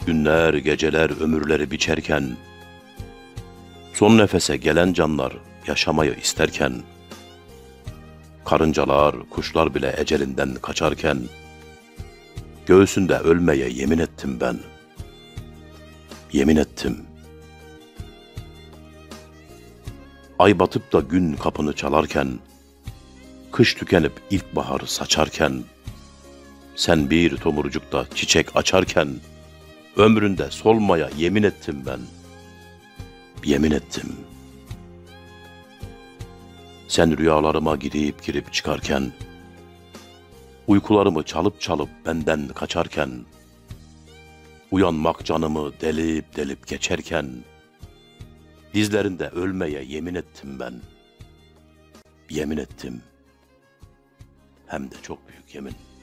Günler, geceler ömürleri biçerken, son nefese gelen canlar yaşamayı isterken, karıncalar, kuşlar bile ecelinden kaçarken, göğsünde ölmeye yemin ettim ben. Yemin ettim. Ay batıp da gün kapını çalarken, kış tükenip ilkbahar saçarken, sen bir tomurcukta çiçek açarken, ömründe solmaya yemin ettim ben. Yemin ettim. Sen rüyalarıma girip çıkarken, uykularımı çalıp benden kaçarken, uyanmak canımı delip geçerken, dizlerinde ölmeye yemin ettim ben. Yemin ettim. Hem de çok büyük yemin.